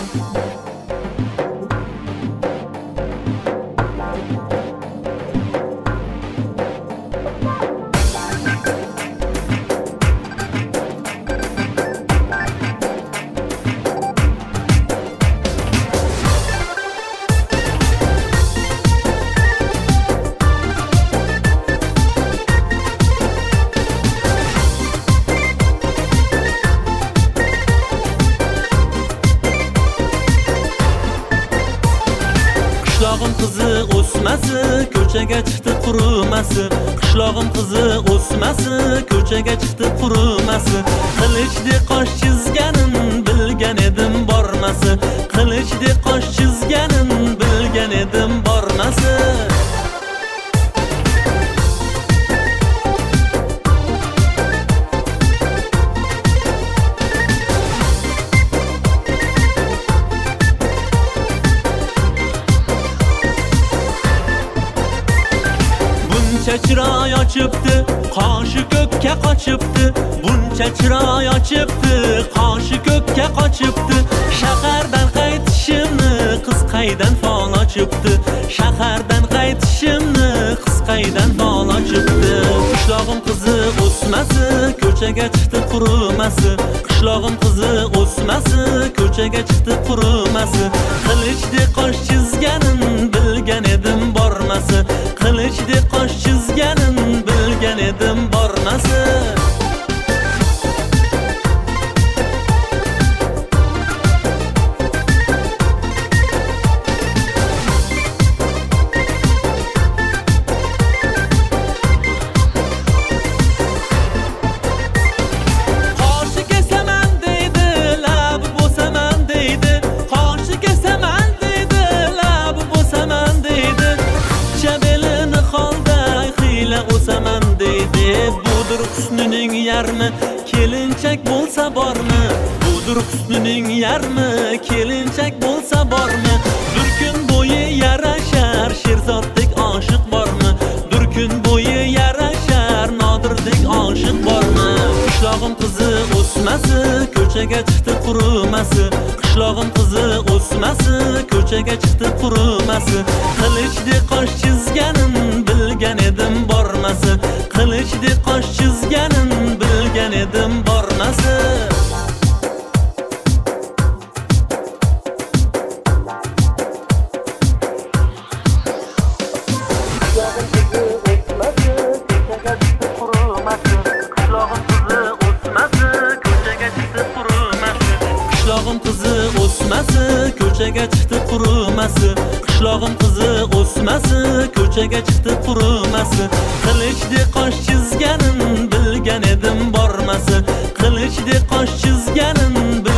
Qishlog'im qizi o'smasi, ko'chaga chiqdi qurumasi. Qishlog'im qizi o'smasi, ko'chaga chiqdi qurumasi. Qilichdi qosh chizganin bilgan edim bormasi. Qilichdi qosh chizganin bilgan edim bormasi. Buncha chiroy ochibdi, qoshi ko'kka qochibdi. Buncha chiroy ochibdi, qoshi ko'kka qochibdi. Shahardan qaytishimni qiz qaydan fol ochibdi. Shahardan qaytishimni qiz qaydan fol ochibdi. Qishlog'im qizi o'smasi, ko'chaga chiqdi qurumasi. Qishlog'im qizi o'smasi, ko'chaga chiqdi qurumasi. Qilichdi qosh chizganin bilgan edim bormasi. Qilichdi qosh chizganin bilgan edim bormasi. O'saman deydi, budur husnining yarmi, kelinchak bo'lsa bormi? Budur husnining yarmi, kelinchak bo'lsa bormi? Bir kun bo'yi yarashar, Sherzodek oshiq bormi? Bir kun bo'yi yarashar, Nodirdek oshiq bormi? Qishlog'im qizi o'smasi, ko'chaga chiqdi qurumasi. Qishlog'im qizi o'smasi, ko'chaga chiqdi qurumasi. Qilichdi qosh chizganin bilgan edim bormasi. Qilichdi qosh chizganin bilgan edim bormasi. Qishlog'im qizi o'smasi, ko'chaga chiqdi qurumasi. Qishlog'im qizi o'smasi, ko'chaga chiqdi qurumasi. Qilichdi qosh chizganin bilgan edim bormasi. Qilichdi qosh chizganin